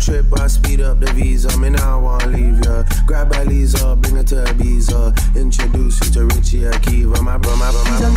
trip, I speed up the visa. Me now I wanna leave ya. Grab Lisa, bring her to Ibiza. Introduce you to Richie Akiva, my brother.